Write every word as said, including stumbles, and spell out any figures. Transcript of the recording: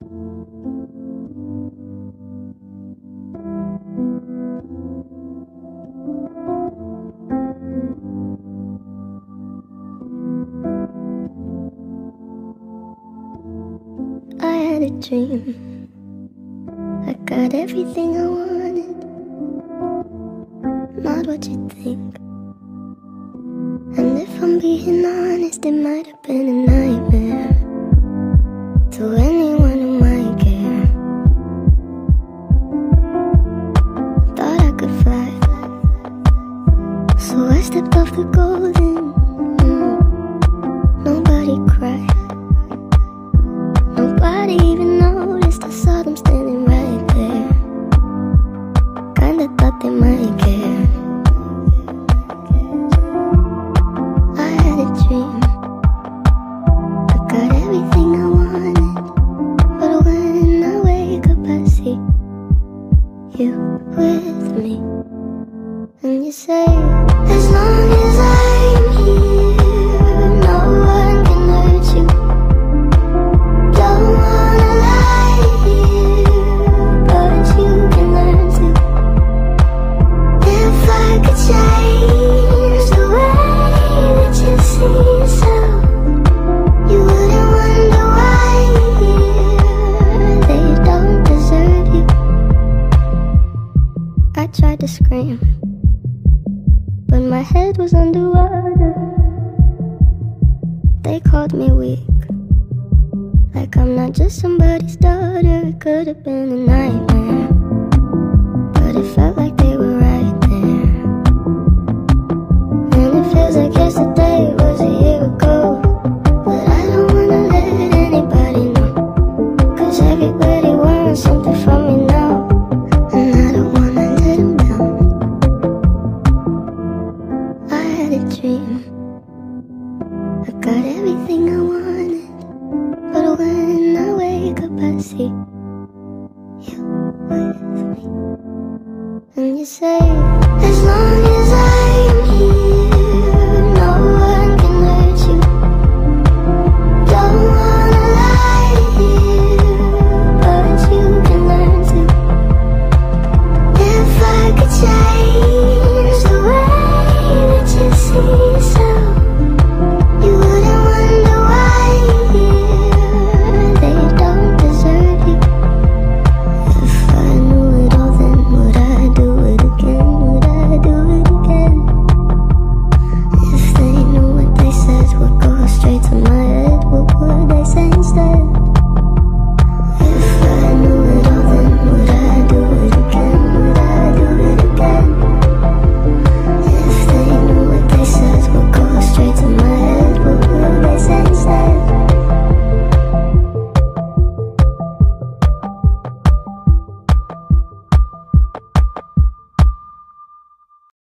I had a dream, I got everything I wanted, not what you think. And if I'm being honest, it might have been a nightmare to anyone who might care. Thought I could fly, so I stepped off the golden. mm, Nobody cried, nobody even noticed. I saw them standing right there, kinda thought they might care. I had a dream, I got everything I wanted, but when I wake up I see you with me. And you say, as long as I'm here, no one can hurt you. Don't wanna lie here, but you can learn to. If I could change the way that you see yourself, you wouldn't wonder why they don't deserve you. I tried to scream, but my head was underwater. They called me weak, like I'm not just somebody's daughter. It could have been a nightmare, but it felt like they were right there. And it feels like yesterday was a year ago, but I don't wanna let anybody know, 'cause everybody wants something from me now, and I don't wanna let them down. I had a dream, I got everything I wanted, but when I wake up I see you with me. And you say,